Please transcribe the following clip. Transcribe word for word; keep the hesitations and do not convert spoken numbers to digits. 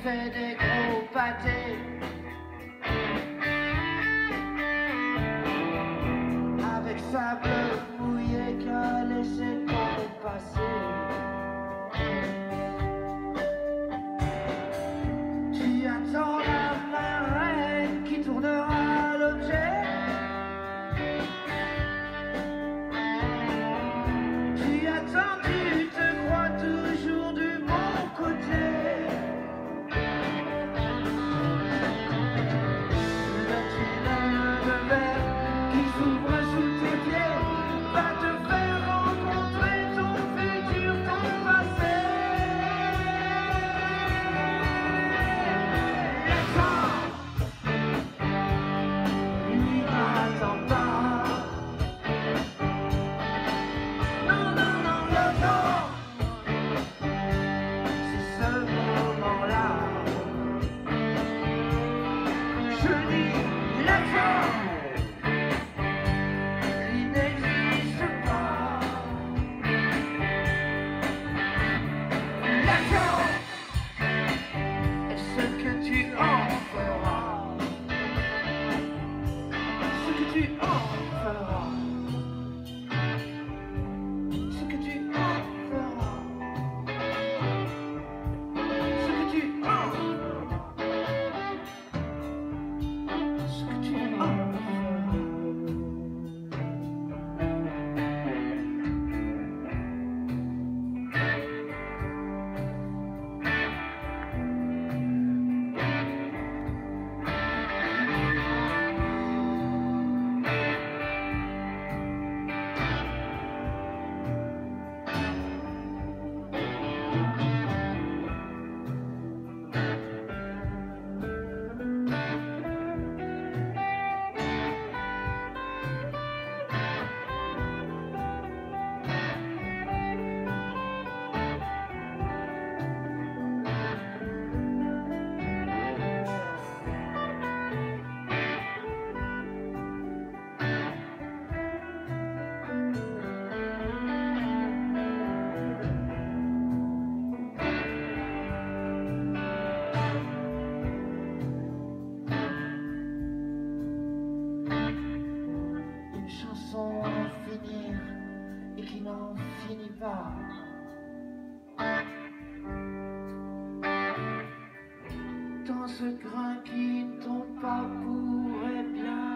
fait des gros pâtés. Avec sable mouillé qu'a laissé le temps passer. Tu attends la marraine qui tournera l'objet. Tu attends, tu te crois toujours du bon côté. Le tunnel de verre qui s'ouvre sous tes pieds va te faire rencontrer ton futur, ton passé. Lui n'attend pas. Non, non, non, le temps, c'est ce moment-là. Je dis le temps, il n'existe pas. Le temps est ce que tu en feras. Ce que tu en feras. Ce que tu en feras. Ce que tu en Ce que tu en feras. Une chanson à finir et qui n'en finit pas. Dans ce grain qui ne tombe pas pourrait bien